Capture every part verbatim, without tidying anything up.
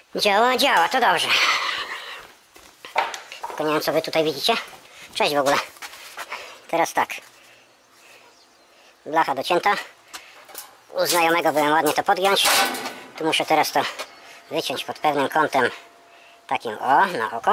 Działa, działa, to dobrze. Tylko nie wiem, co wy tutaj widzicie. Cześć w ogóle. Teraz tak. Blacha docięta. U znajomego byłem ładnie to podgiąć. Tu muszę teraz to wyciąć pod pewnym kątem. Takim o, na oko.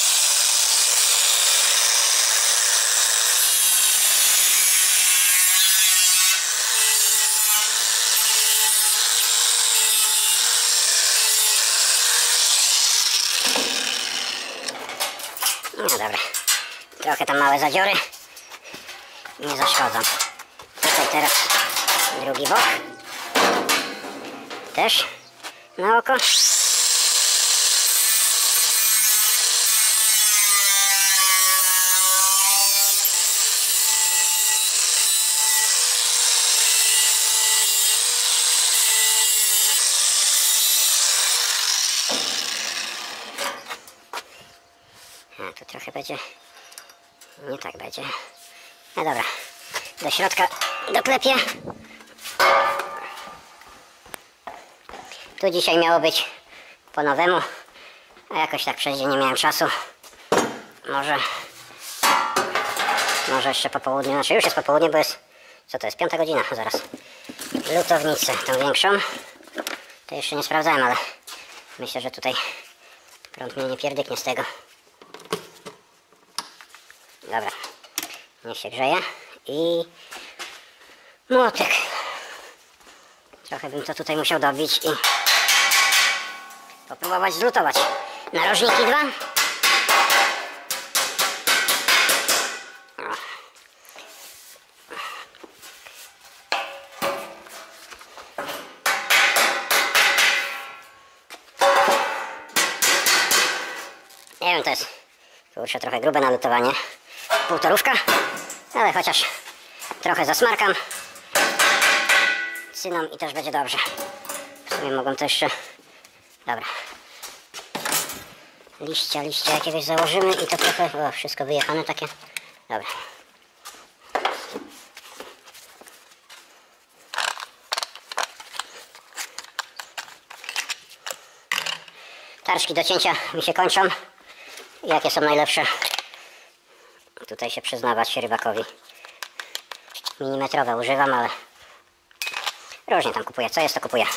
No dobra. Trochę tam małe zadziory nie zaszkodzą. Tutaj teraz drugi bok. Też na oko. A tu trochę będzie, nie tak będzie. No dobra, do środka doklepię. Tu dzisiaj miało być po nowemu, a jakoś tak przez dzień nie miałem czasu. Może, może jeszcze po południu, znaczy już jest po południu, bo jest, co to jest, piąta godzina, zaraz. Lutownicę, tą większą, to jeszcze nie sprawdzałem, ale myślę, że tutaj prąd mnie nie pierdyknie z tego. Dobra, niech się grzeje i młotek. Trochę bym to tutaj musiał dobić i popróbować zlutować. Narożniki dwa. O. Nie wiem, to jest, kurczę, trochę grube na lutowanie. Półtorówka, ale chociaż trochę zasmarkam cyną i też będzie dobrze. W sumie mogą to jeszcze... Dobra. Liścia, liścia jakiegoś założymy i to trochę... O, wszystko wyjechane takie. Dobra. Tarczki do cięcia mi się kończą. Jakie są najlepsze? Tutaj się przyznawać rybakowi. Milimetrowe używam, ale różnie tam kupuję. Co jest, to kupuję.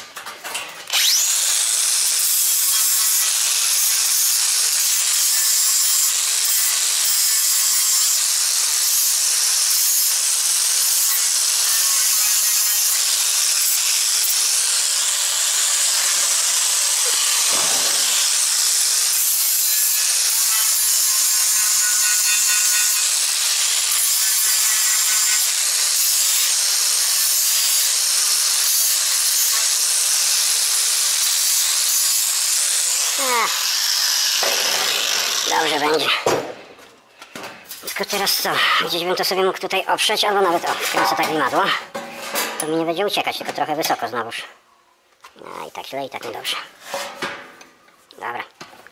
Dobrze będzie. Tylko teraz co? Gdzieś bym to sobie mógł tutaj oprzeć, albo nawet o, wkręcę tak limadło. To mi nie będzie uciekać, tylko trochę wysoko znowuż. No i tak źle, i tak niedobrze. Dobra.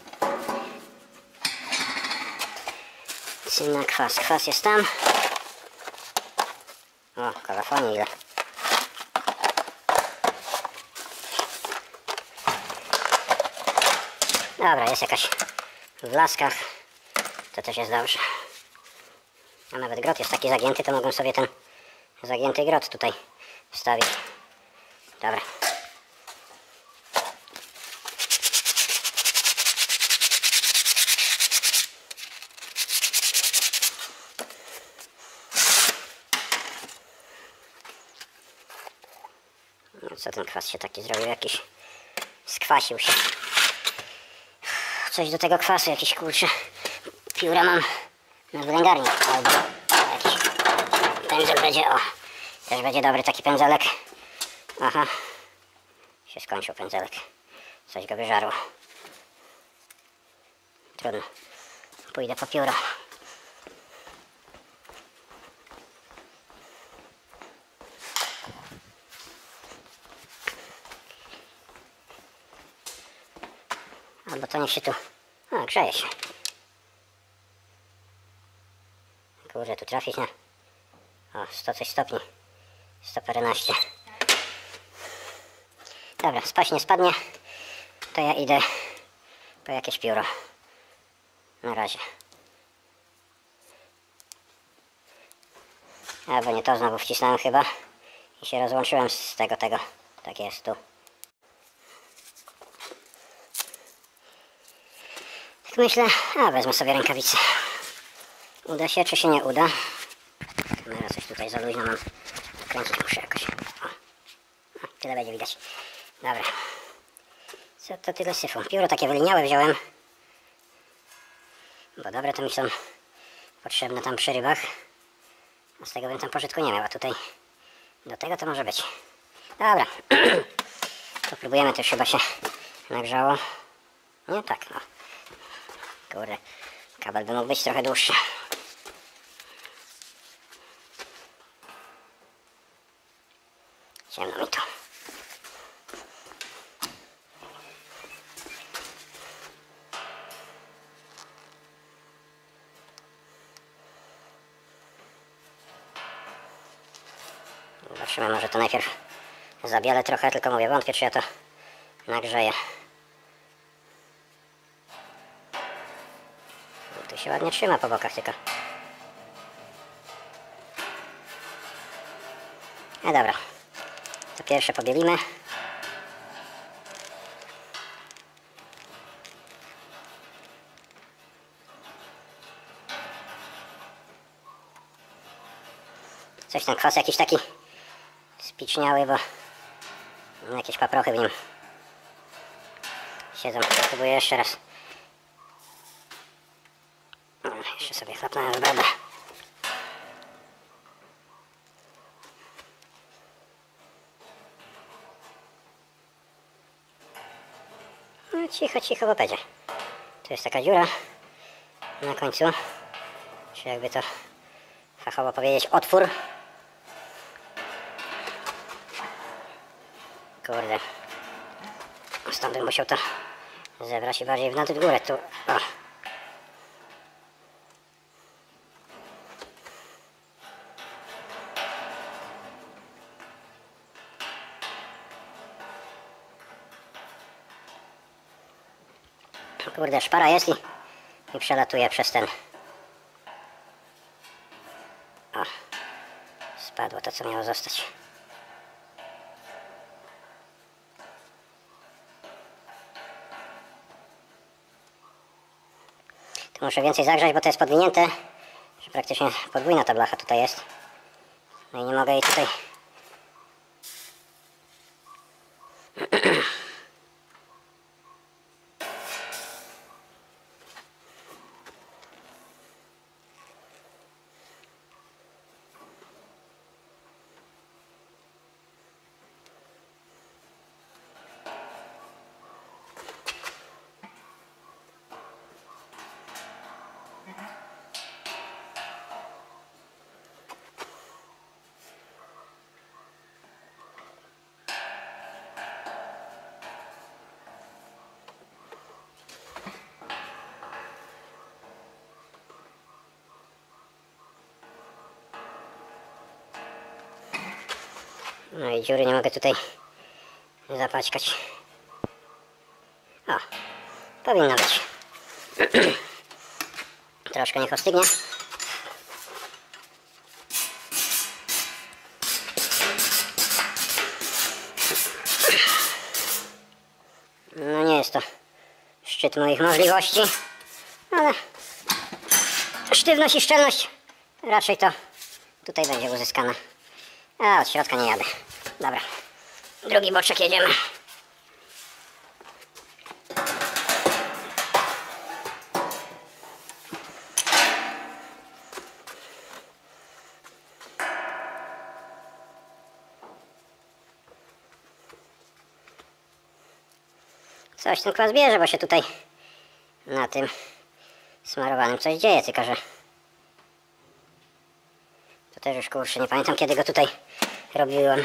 Cyna, kwas. Kwas jest tam. O, kalafonii ile. Dobra, jest jakaś w laskach. To też jest dobrze. A nawet grot jest taki zagięty, to mogą sobie ten zagięty grot tutaj wstawić. Dobra. No co ten kwas się taki zrobił? Jakiś skwasił się. Coś do tego kwasu, jakiś kurczę. Pióra mam na wylęgarni. Albo jakiś pędzel będzie, o. Też będzie dobry taki pędzelek. Aha. Się skończył pędzelek. Coś go wyżarło. Trudno. Pójdę po pióro. Albo to niech się tu... O, grzeje się. Kurde, tu trafić na... O, sto coś stopni. sto paręnaście. Dobra, spaść nie spadnie. To ja idę To jakieś pióro. Na razie. Albo nie to, znowu wcisnąłem chyba i się rozłączyłem z tego, tego. Tak jest tu. Tak myślę, a wezmę sobie rękawice. Uda się, czy się nie uda? Kamera coś tutaj za luźno mam. Kręcić muszę jakoś. O. O, tyle będzie widać. Dobra. Co to tyle syfu? Pióro takie wyliniałe wziąłem. Bo dobre to mi są potrzebne tam przy rybach. A z tego bym tam pożytku nie miał, a tutaj do tego to może być. Dobra. Popróbujemy, to już chyba się nagrzało. Nie? Tak, no. Kurde. Kabel by mógł być trochę dłuższy. Ciemno mi to. Zobaczymy, może to najpierw zabielę trochę, tylko mówię, wątpię, czy ja to nagrzeję. Tu się ładnie trzyma po bokach tylko. No dobra. To pierwsze pobielimy. Coś ten kwas jakiś taki spiczniały, bo jakieś paprochy w nim siedzą. Spróbuję jeszcze raz. Jeszcze sobie chlapnąłem w brodę. No cicho, cicho, bo będzie. Tu jest taka dziura na końcu. Czy jakby to fachowo powiedzieć, otwór. Kurde. Stąd bym musiał to zebrać i bardziej w nad górę tu. O. Kurde, szpara jest i, i przelatuje przez ten. O. Spadło to, co miało zostać. Tu muszę więcej zagrzać, bo to jest podwinięte, że praktycznie podwójna ta blacha tutaj jest. No i nie mogę jej tutaj... No i dziury nie mogę tutaj zapaćkać. O, powinno być. Troszkę niech ostygnie. No nie jest to szczyt moich możliwości, ale sztywność i szczelność raczej to tutaj będzie uzyskana. A od środka nie jadę. Dobra, drugi boczek jedziemy. Coś ten kwas bierze, bo się tutaj na tym smarowanym coś dzieje, tylko że to też już, kurczę, nie pamiętam, kiedy go tutaj robiłem.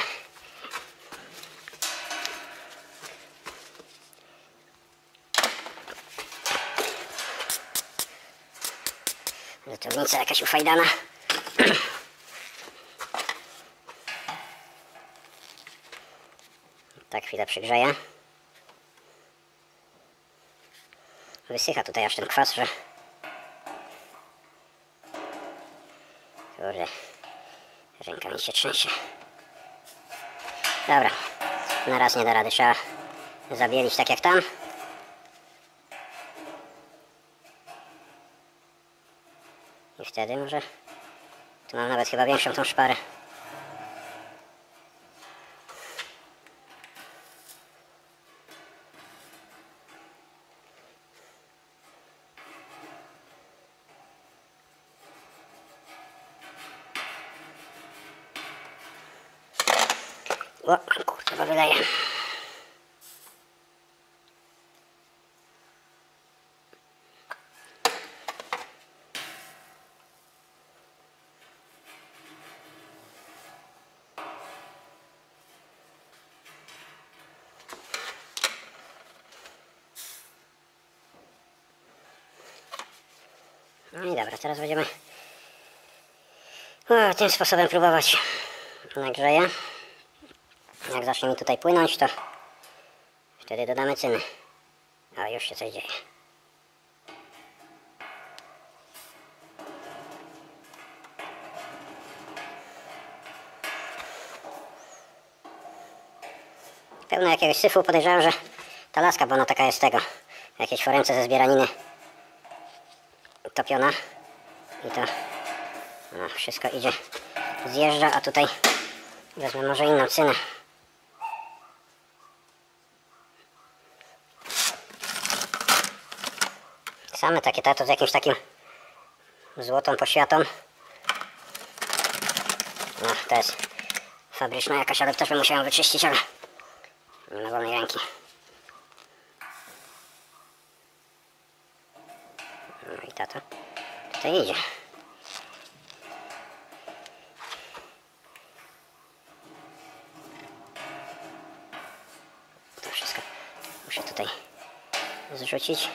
Zatownica jakaś ufajdana. Tak chwilę przygrzeję. wysycha tutaj aż ten kwas, że... Kurde, ręka mi się trzęsie. Dobra, na raz nie da rady, trzeba zabielić tak jak tam. I wtedy może... Tu mam nawet chyba większą tą szparę. O, kurwa, wydaje. No i dobra, teraz będziemy o, tym sposobem próbować. Nagrzeję. Jak zacznie mi tutaj płynąć, to wtedy dodamy cyny. A już się coś dzieje. Pełno jakiegoś syfu, podejrzewam, że ta laska, bo ona taka jest tego. Jakieś foremce ze zbieraniny topiona. I to no, wszystko idzie, zjeżdża, a tutaj wezmę może inną cynę. Same takie tato z jakimś takim złotą poświatą. No, to jest fabryczna jakaś, ale też bym musiał ją wyczyścić, ale nie ma wolnej ręki. No i tato tutaj idzie. To wszystko muszę tutaj zrzucić.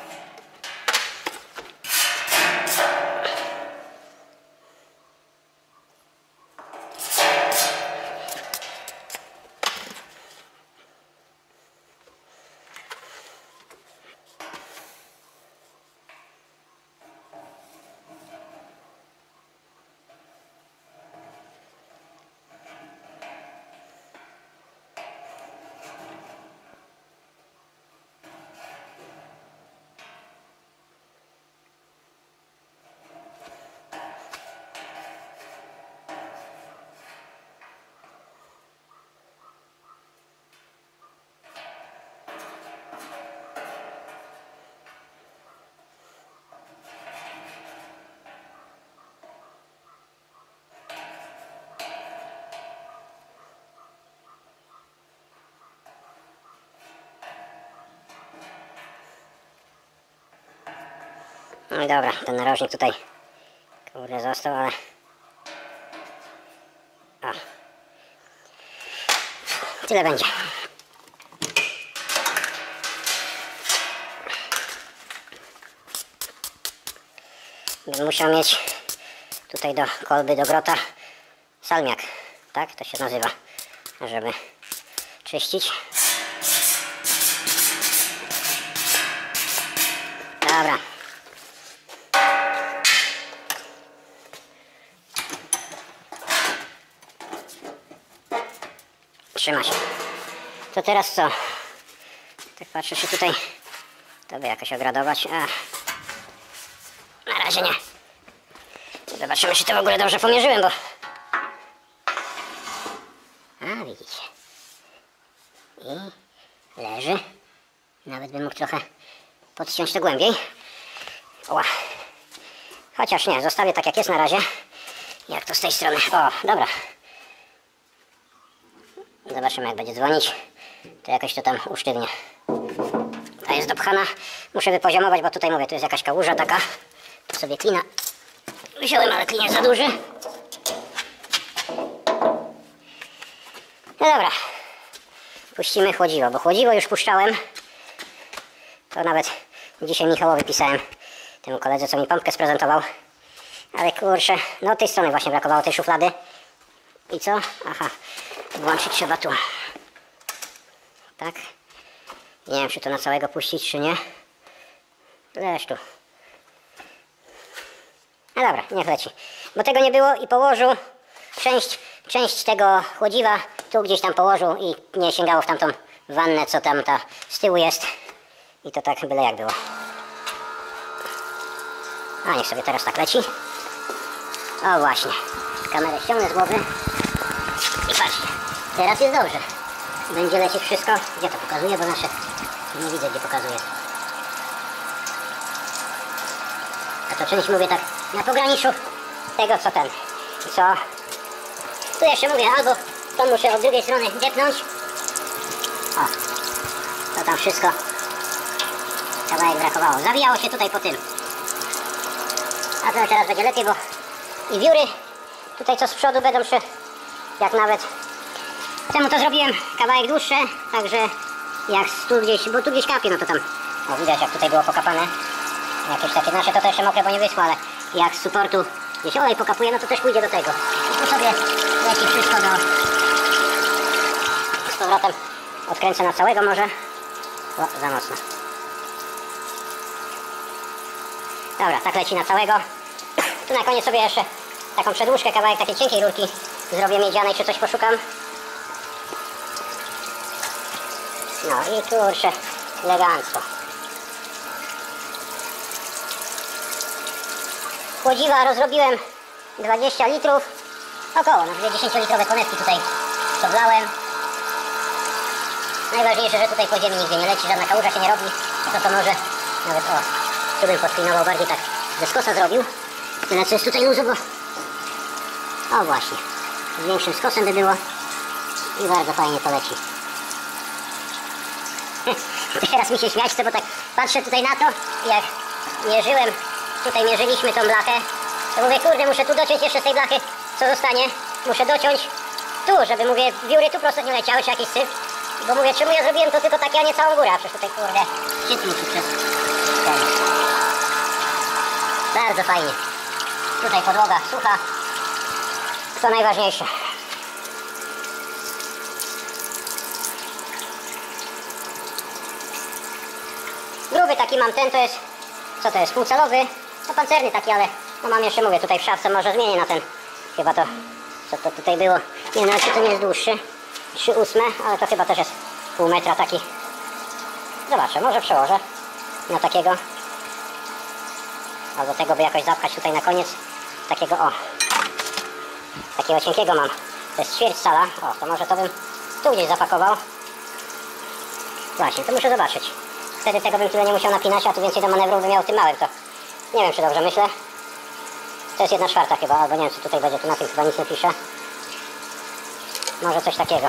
No i dobra, ten narożnik tutaj kurde został, ale... O. Tyle będzie. Bym musiał mieć tutaj do kolby, do grota salmiak, tak to się nazywa, żeby czyścić. Dobra. Trzyma się. To teraz co? Tak patrzę, czy tutaj to by jakoś ogradować. A. Na razie nie. Zobaczymy, czy to w ogóle dobrze pomierzyłem, bo... A, widzicie. I leży. Nawet bym mógł trochę podciąć to głębiej. Oła. Chociaż nie, zostawię tak jak jest na razie. Jak to z tej strony. O, dobra. Zobaczymy, jak będzie dzwonić. To jakoś to tam usztywnię. Ta jest dopchana. Muszę wypoziomować, bo tutaj mówię, tu jest jakaś kałuża taka. Tu sobie klina wziąłem, ale klin jest za duży. No dobra. Puścimy chłodziwo, bo chłodziwo już puszczałem. To nawet dzisiaj Michałowi pisałem, temu koledze, co mi pompkę sprezentował. Ale kurczę, no tej strony właśnie brakowało, tej szuflady. I co? Aha, włączyć trzeba tu. Tak. Nie wiem, czy to na całego puścić, czy nie. Leż tu. No dobra, niech leci. Bo tego nie było i położył część, część tego chłodziwa tu gdzieś tam położył i nie sięgało w tamtą wannę, co tam ta z tyłu jest. I to tak byle jak było. A niech sobie teraz tak leci. O właśnie. Kamerę ściągnę z głowy. I patrzcie. Teraz jest dobrze. Będzie lecieć wszystko. Gdzie to pokazuje? Bo nasze... Nie widzę, gdzie pokazuje. A to część mówię tak na pograniczu tego, co ten. I co? Tu jeszcze mówię, albo to muszę od drugiej strony depnąć. O. To tam wszystko. Kawałek brakowało. Zawijało się tutaj po tym. A to teraz będzie lepiej, bo i wióry tutaj co z przodu będą się, jak nawet temu to zrobiłem kawałek dłuższe, także jak tu gdzieś, bo tu gdzieś kapie, no to tam, o widać jak tutaj było pokapane, jakieś takie nasze, to to jeszcze mokre, bo nie wyschło, ale jak z suportu gdzieś olej pokapuje, no to też pójdzie do tego. I tu sobie leci wszystko do, z powrotem odkręcę na całego może, o, za mocno. Dobra, tak leci na całego. Tu na koniec sobie jeszcze taką przedłużkę, kawałek takiej cienkiej rurki zrobię miedzianej, czy coś poszukam. No i kurczę, elegancko. Chłodziwa rozrobiłem dwadzieścia litrów, około, no dwie dziesięciolitrowe konewki tutaj wlałem. Najważniejsze, że tutaj po ziemi nigdzie nie leci, żadna kałuża się nie robi, to to może nawet, o, tu bym podklinował bardziej tak, ze skosa zrobił. Tyle co jest tutaj luzu, bo... O właśnie, z większym skosem by było i bardzo fajnie to leci. Teraz mi się śmiać chce, bo tak patrzę tutaj na to i jak mierzyłem, tutaj mierzyliśmy tą blachę, to mówię, kurde, muszę tu dociąć jeszcze z tej blachy, co zostanie, muszę dociąć tu, żeby, mówię, wióry tu prosto nie leciały, czy jakiś syf, bo mówię, czemu ja zrobiłem to tylko takie, a nie całą górę, a przecież tutaj, kurde, szczytnie tu przez ten. Bardzo fajnie. Tutaj podłoga sucha, to najważniejsze. Gruby taki mam ten, to jest, co to jest, półcelowy, no pancerny taki, ale no mam jeszcze, mówię, tutaj w szafce może zmienię na ten, chyba to, co to tutaj było, nie no, czy to nie jest dłuższy, trzy ósme, ale to chyba też jest pół metra taki, zobaczę, może przełożę na takiego, albo tego by jakoś zapchać tutaj na koniec, takiego, o, takiego cienkiego mam, to jest ćwierć cala, o, to może to bym tu gdzieś zapakował, właśnie, to muszę zobaczyć. Wtedy tego bym tyle nie musiał napinać, a tu więcej do manewru bym miał tym małym, to nie wiem, czy dobrze myślę. To jest jedna czwarta chyba, albo nie wiem, co tutaj będzie, tu na tym chyba nic nie pisze. Może coś takiego.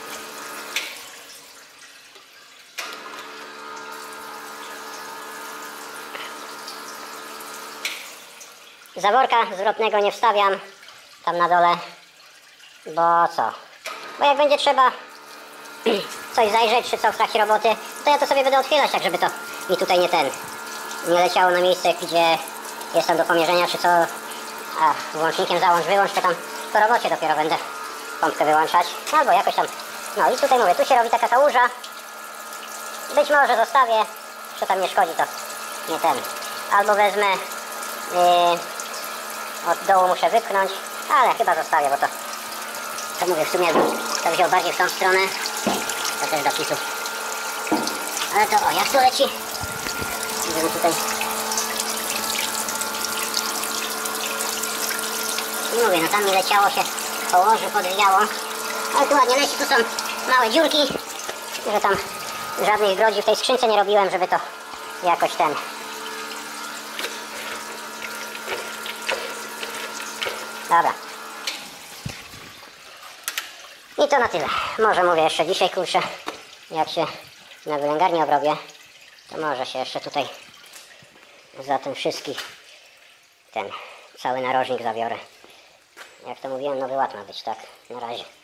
Zaworka zwrotnego nie wstawiam tam na dole, bo co? Bo jak będzie trzeba coś zajrzeć, czy co w trakcie roboty, to ja to sobie będę otwierać, tak żeby to mi tutaj nie ten, nie leciało na miejsce, gdzie jest tam do pomierzenia, czy co, a włącznikiem załącz, wyłącz, to tam po robocie dopiero będę pompkę wyłączać, albo jakoś tam, no i tutaj mówię, tu się robi taka kałuża, być może zostawię, że tam nie szkodzi, to nie ten, albo wezmę, yy, od dołu muszę wypchnąć, ale chyba zostawię, bo to, to mówię, w sumie to wziął bardziej w tą stronę, to też do kitu. Ale to o, jak tu leci? Żeby tutaj... Mówię, no tam mi leciało się, położy, podwijało. Ale tu ładnie leci, tu są małe dziurki, że tam żadnych grodzi w tej skrzynce nie robiłem, żeby to jakoś ten... Dobra. I to na tyle. Może mówię jeszcze dzisiaj, kurczę, jak się na wylęgarni obrobię, to może się jeszcze tutaj za ten wszystki, ten cały narożnik zabiorę. Jak to mówiłem, nowy ład ma być, tak? Na razie.